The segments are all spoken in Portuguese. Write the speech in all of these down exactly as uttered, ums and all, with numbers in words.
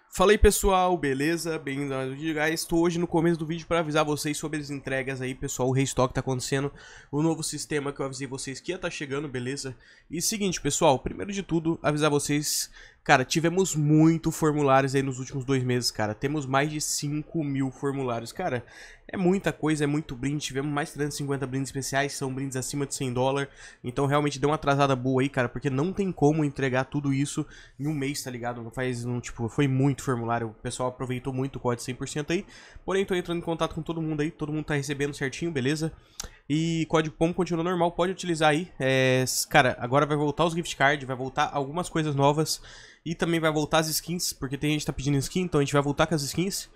Fala aí pessoal, beleza? Bem-vindo ao vídeo, guys. Estou hoje no começo do vídeo para avisar vocês sobre as entregas aí, pessoal. O restock tá acontecendo, o novo sistema que eu avisei vocês que ia estar chegando, beleza? E seguinte, pessoal, primeiro de tudo, avisar vocês, cara, tivemos muito formulários aí nos últimos dois meses, cara. Temos mais de cinco mil formulários, cara. É muita coisa, é muito brinde. Tivemos mais de trezentos e cinquenta brindes especiais, são brindes acima de cem dólares. Então realmente deu uma atrasada boa aí, cara, porque não tem como entregar tudo isso em um mês, tá ligado? Não faz, não, tipo, foi muito formulário. O pessoal aproveitou muito o código cem por cento aí. Porém, tô entrando em contato com todo mundo aí, todo mundo tá recebendo certinho, beleza? E código P O M continua normal, pode utilizar aí. É, cara, agora vai voltar os gift cards, vai voltar algumas coisas novas. E também vai voltar as skins, porque tem gente que tá pedindo skin, então a gente vai voltar com as skins.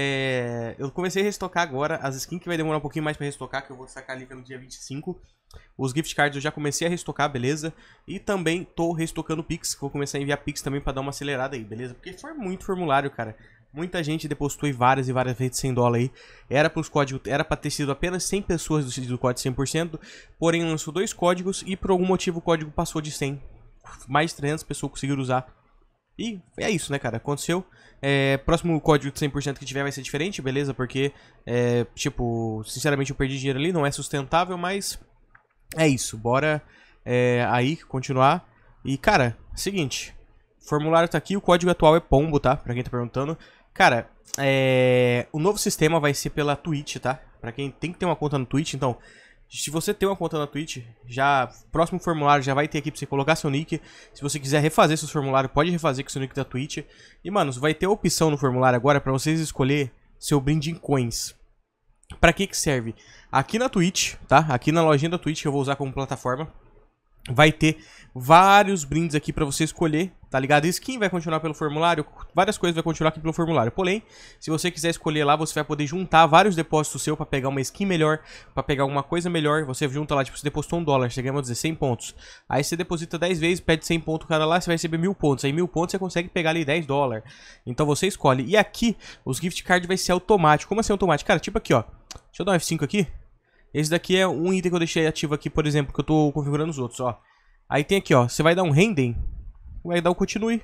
É, eu comecei a restocar agora as skins, que vai demorar um pouquinho mais pra restocar, que eu vou sacar ali pelo dia vinte e cinco. Os gift cards eu já comecei a restocar, beleza? E também tô restocando Pix, vou começar a enviar Pix também pra dar uma acelerada aí, beleza? Porque foi muito formulário, cara. Muita gente depositou aí várias e várias vezes cem dólares aí. Era pros códigos, era pra ter sido apenas cem pessoas do, do código cem por cento, porém lançou dois códigos e por algum motivo o código passou de cem. Mais de trezentas pessoas conseguiram usar. E é isso, né, cara? Aconteceu. É, próximo código de cem por cento que tiver vai ser diferente, beleza? Porque, é, tipo, sinceramente eu perdi dinheiro ali, não é sustentável, mas é isso. Bora é, aí continuar. E, cara, seguinte. O formulário tá aqui, o código atual é Pombo, tá? Pra quem tá perguntando. Cara, é, o novo sistema vai ser pela Twitch, tá? Pra quem tem que ter uma conta no Twitch, então... Se você tem uma conta na Twitch, já próximo formulário já vai ter aqui pra você colocar seu nick. Se você quiser refazer seus formulários, pode refazer com seu nick da Twitch. E, mano, vai ter a opção no formulário agora pra vocês escolher seu brinde em coins. Pra que que serve? Aqui na Twitch, tá? Aqui na lojinha da Twitch que eu vou usar como plataforma, vai ter vários brindes aqui pra você escolher, tá ligado? Skin vai continuar pelo formulário, várias coisas vai continuar aqui pelo formulário. Porém, se você quiser escolher lá, você vai poder juntar vários depósitos seus pra pegar uma skin melhor, pra pegar alguma coisa melhor. Você junta lá, tipo, você depositou um dólar, você ganha, vamos dizer, cem pontos. Aí você deposita dez vezes, pede cem pontos cada lá, você vai receber mil pontos. Aí mil pontos você consegue pegar ali dez dólares. Então você escolhe. E aqui, os gift cards vai ser automático. Como assim automático? Cara, tipo aqui, ó. Deixa eu dar um F cinco aqui. Esse daqui é um item que eu deixei ativo aqui, por exemplo, que eu tô configurando os outros, ó. Aí tem aqui, ó, você vai dar um random, vai dar o continue.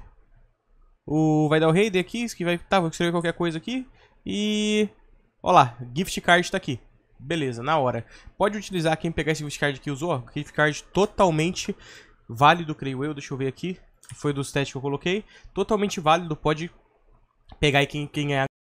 O, vai dar o random aqui, que vai, tá, vou escrever qualquer coisa aqui. E, ó lá, gift card tá aqui. Beleza, na hora. Pode utilizar quem pegar esse gift card que usou, ó, gift card totalmente válido, creio eu, deixa eu ver aqui. Foi dos testes que eu coloquei. Totalmente válido, pode pegar aí quem, quem é.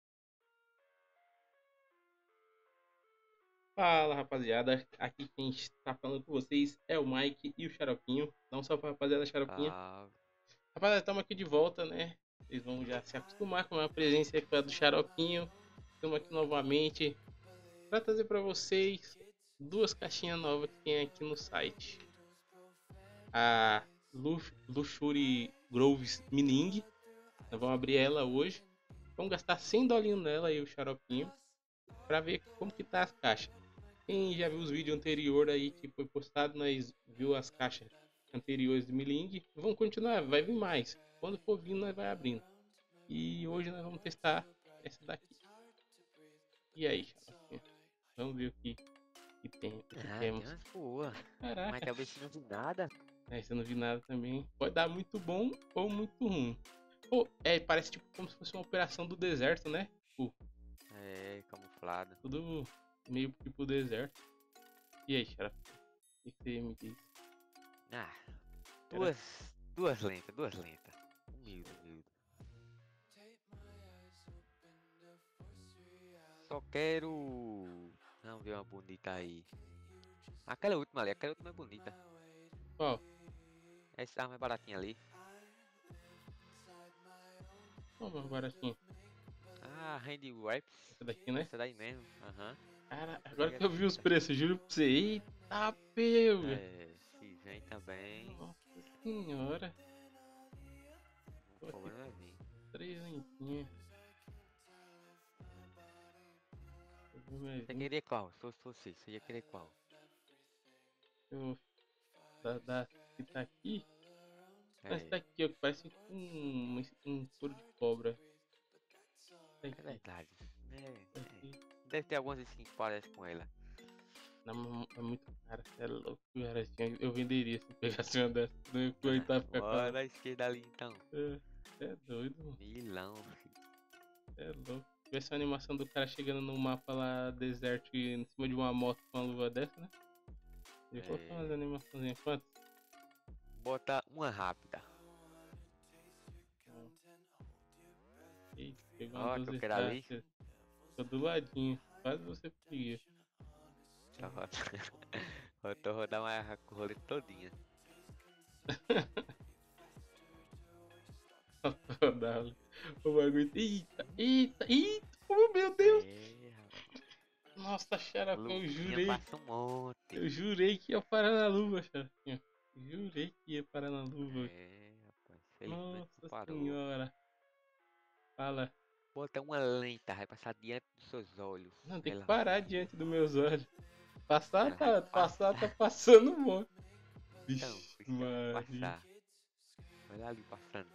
Fala rapaziada, aqui quem está falando com vocês é o Mike e o Xaropinho. Não só para rapaziada Xaropinho. Ah, Rapaziada, estamos aqui de volta, né? Vocês vão já se acostumar com a presença aqui do Xaropinho. Estamos aqui novamente para trazer para vocês duas caixinhas novas que tem aqui no site. A Luxury Groves Mining. Nós vamos abrir ela hoje. Vamos gastar cem dolinhos nela e o Xaropinho para ver como que tá as caixas. Quem já viu os vídeos anteriores aí que foi postado, nós viu as caixas anteriores do Miling. Vamos continuar, vai vir mais. Quando for vindo, nós vai abrindo. E hoje nós vamos testar essa daqui. E aí, Xarope? Vamos ver o que, que tem. O que ah, temos. tem umas boas. Mas Caraca, talvez não vi nada. é, você não viu nada também. Pode dar muito bom ou muito ruim. Pô, é, parece tipo como se fosse uma operação do deserto, né? Tipo, É, camuflado. tudo meio tipo deserto. E aí, Xarope? O que você me diz? Ah, duas, duas lentas, duas lentas. Humilde, humilde. Só quero... Não ver uma bonita aí. Aquela última ali, aquela última é bonita. Ó, Essa arma é baratinha ali. vamos agora assim. Ah, Handy Wipes. Essa daqui, né? Essa daí mesmo, aham. Cara, Essa agora daí é que eu vi os bonita. preços, juro pra você. Eita, pega! É, se vem também. Nossa senhora. Tô O aqui, problema é vir. três lentinhas. Você queria qual? Se fosse você, você ia querer qual? Eu da, da que tá aqui. Essa É, daqui, ó, que parece um, um couro de cobra. Essa é aqui, verdade. É, essa é. aqui. Deve ter algumas skins que parecem com ela. Não, é muito cara, é louco, cara. Assim, eu venderia se pegasse uma dessa. Não ia aguentar ficar com ela. Bora à esquerda ali então. É, é doido, mano. Milão, filho. É louco. Tivesse a animação do cara chegando no mapa lá, deserto, e em cima de uma moto com uma luva dessa, né? Eu vou colocar umas É, animações. Quantas? bota uma rápida. Eita, pegou uma Ó, que eu doze quero ali. rápida. Tô do ladinho. Quase você conseguiu. Só falta. Faltou rodar uma roleta todinha. Rodar o bagulho. Eita, eita, eita. Oh, meu Deus. É, rapaz. Nossa, Xarapão, eu Luvinha jurei. passa um monte. Eu jurei que ia parar na luva, Xarapinho. Jurei que ia parar na luva. É, rapaz. Felizmente não Nossa parou. senhora. Fala. Bota uma lenta, vai passar diante dos seus olhos. Não, tem que Ela parar vem. diante dos meus olhos. Passar, Ela vai tá, passar, tá passar. passando um monte. Então, Vixe, isso vai Maria. passar. Olha ali passando.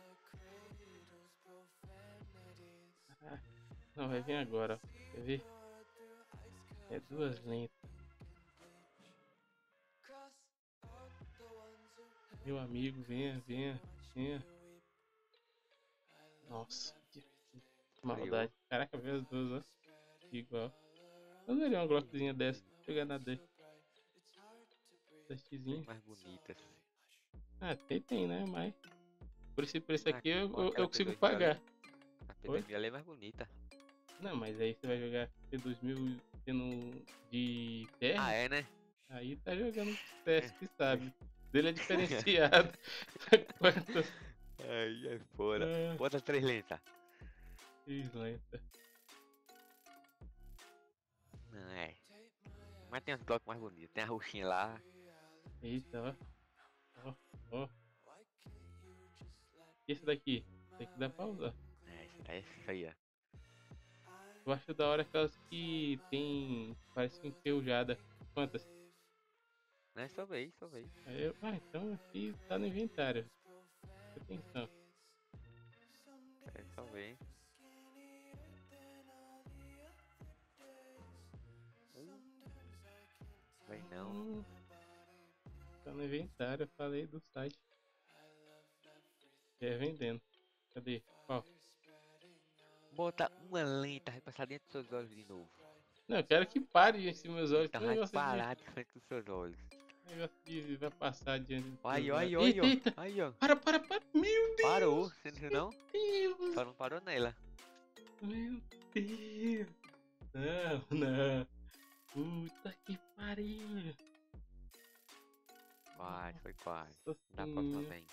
Ah, não, vai vir agora, ó. Quer ver? É duas lentas. Meu amigo, venha, venha, venha. Nossa, que maldade. Caraca, veio as duas, ó. Igual. Eu daria uma Glockzinha dessa. Não pegar nada aí. Tem Testezinho. mais bonitas. Ah, tem, tem, né? Mas. Por esse preço aqui Aqui, eu, ó, eu, aquela eu consigo P dois mil ali. pagar. A P dois mil ali é mais bonita. Não, mas aí você vai jogar P dois mil tendo de terra. Ah, é, né? Aí tá jogando teste, que sabe. Dele é diferenciado. Quantas? Aí é fora. Ah, Bota três lentas. fiz lenta. Não, é. Mas tem as Glock mais bonitas. Tem a roxinha lá. Eita, ó. Ó, ó. E esse daqui? Esse daqui dá pra usar. É, essa daí é feia. Eu acho da hora aquelas que tem. Parece enferrujada. Quantas? Não é só vez, só vez. Aí eu, ah, então aqui tá no inventário. Presta atenção. É só vez. Hum. Vem não. Hum, tá no inventário, eu falei do site. É vendendo. Cadê? Qual? Bota uma lenta, vai passar dentro dos seus olhos de novo. Não, eu quero que pare diante dos meus olhos. Então Que vai negócio de. parar de frente dos seus olhos. Negócio de vai passar diante dos Aí, meus ó, aí, olhos. ó, aí, Eita, ó. eita! Aí, ó. Para, para, para! Meu Deus! Parou, você não viu não? Deus! Só não parou nela. Meu Deus! Não, não! Puta que pariu! Quase, foi quase. Nossa Da próxima Senhora. vem.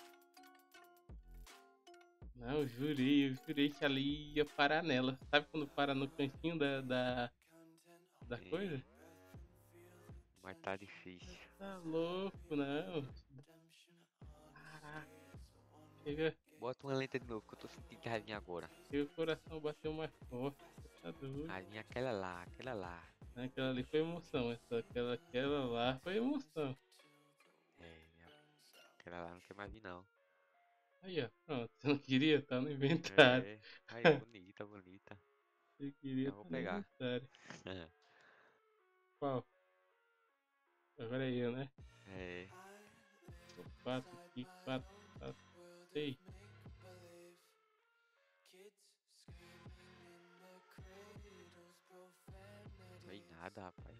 Não, eu jurei, eu jurei que ali ia parar nela. Sabe quando para no cantinho da, da, da É. coisa? Mas tá difícil. Tá louco, não. Caraca. Chega, Bota uma lenta de novo, que eu tô sentindo que vai vir agora. chega o coração bateu mais forte. Tá doido. Vai vir aquela lá, aquela lá. Aquela ali foi emoção. Essa, aquela, aquela lá foi emoção. É, aquela lá não quer mais vir não. Aí, ó. Pronto. Você não queria? Tá no inventário. É, aí, bonita, bonita. Você queria? Eu vou Tá no pegar. inventário. Qual? Agora é eu, né? É, Quatro aqui, quatro, quatro, seis. não veio nada, rapaz.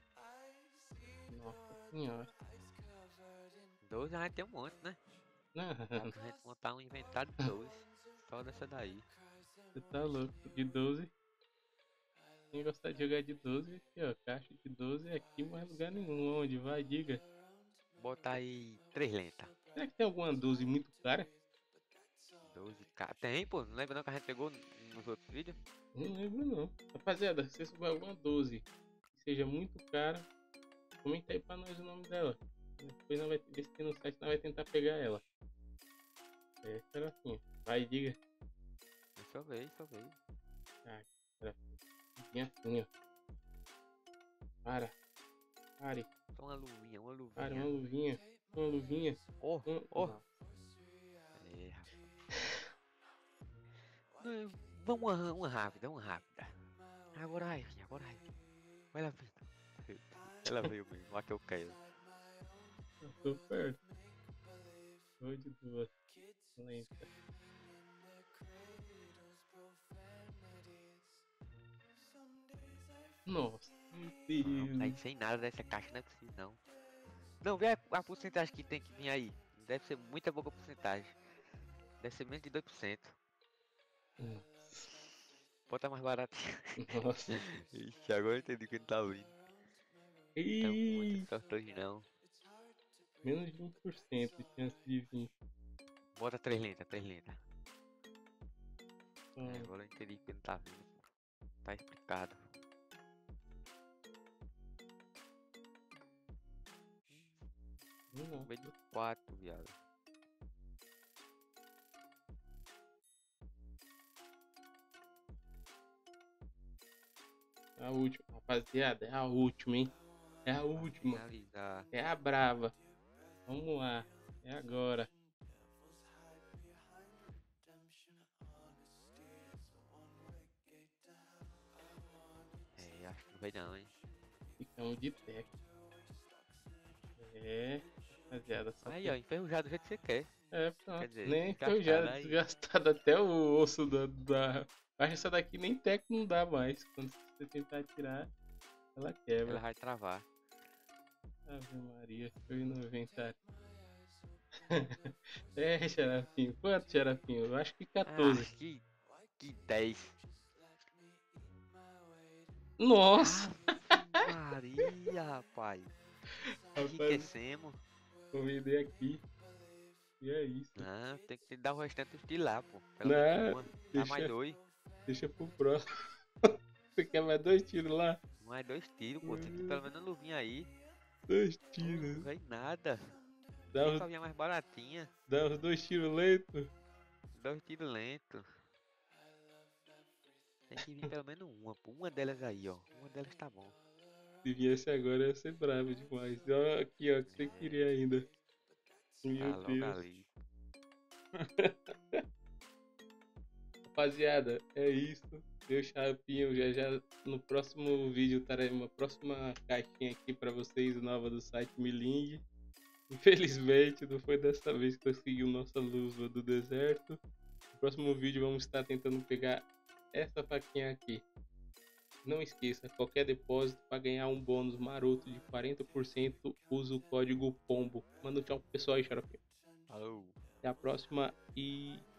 Nossa senhora. doze a gente tem um monte, né? Não, Dá pra gente montar um inventário de doze. Só dessa daí. você tá louco. De doze. Quem gostar de jogar de doze, aqui ó. Caixa de doze é aqui, mais lugar nenhum. Onde vai, diga. Bota aí três lentas. Será que tem alguma doze muito cara? doze k. Tem, pô. Não lembra não que a gente pegou nos outros vídeos? Não lembro não. Rapaziada, se você souber alguma doze que seja muito cara, comenta aí pra nós o nome dela. Depois nós vai ver se tem no site, nós vai tentar pegar ela. É, Serafinha. Vai, diga. Deixa eu ver, deixa eu ver. Ah, Serafinha. Vinha assim, ó. Para. Pare. Só uma luvinha, uma luvinha. Para, uma luvinha. Uma luvinha. Ó, Um... ó. Não. É, rapaz. Não, vamos uma, uma rápida, uma rápida. Agora vai, filha, agora vai. Vai lá, filha. Ela veio mesmo, lá que eu quero. Eu tô perto. Vou de duas. Lenta. Nossa, meu Não, sai Deus. sem nada dessa caixa, não é possível não. Não, vê a, a porcentagem que tem que vir aí. Deve ser muita pouca porcentagem. Deve ser menos de dois por cento. Bota mais baratinho. Nossa. Ixi, agora eu entendi que ele tá vindo. Então, muita Ih, sorte hoje não. menos de um por cento de chance de vir. Bota três lentas, três lentas. Hum, É, agora eu entendi que ele tá vindo. Tá explicado. não. Meio de quatro, viado. É a última, rapaziada. É a última, hein? É a última. Finalizar. É a brava. Vamos lá. É agora. É, acho que não vai não, hein. Ficamos de tech. É, rapaziada. Só Aí, tem- ó, enferrujado do jeito que você quer. É, pronto. Quer dizer, Nem desgastado enferrujado, aí. desgastado até o osso da. da... Acho que essa daqui nem tech não dá mais. Quando você tentar tirar, ela quebra. Ela vai travar. Ave Maria, deixa eu ir no inventário. É, Xerafinho. Quanto, Xerafinho? Eu acho que Ah, quatorze. acho que, que dez. Nossa! Ave Maria, rapaz. Rapaz, Enriquecemos. convidei aqui. E é isso. Não, tem que dar o restante de lá, pô. Pelo menos Não, uma. Dá deixa, mais dois. deixa pro próximo. Você quer mais dois tiros lá? Mais dois tiros, pô. Tem que pelo menos luvinha aí. Dois Não tiros. vem nada. Dá Tem os, pra vir mais baratinha. dá os dois tiros lentos. Dois tiros lentos. Tem que vir pelo menos uma, pô. Uma delas aí, ó. Uma delas tá bom. Se viesse agora ia ser bravo demais. Ó, aqui, ó, que você queria ainda. Meu Tá logo Deus. ali. Rapaziada, é isso. Eu, Chapinho, já já no próximo vídeo trarei uma próxima caixinha aqui pra vocês, nova do site Miling. Infelizmente, não foi dessa vez que conseguiu nossa luva do deserto. No próximo vídeo vamos estar tentando pegar essa faquinha aqui. Não esqueça, qualquer depósito para ganhar um bônus maroto de quarenta por cento, usa o código POMBO. Manda um tchau pro pessoal aí, Xaropinho. Falou. Até a próxima e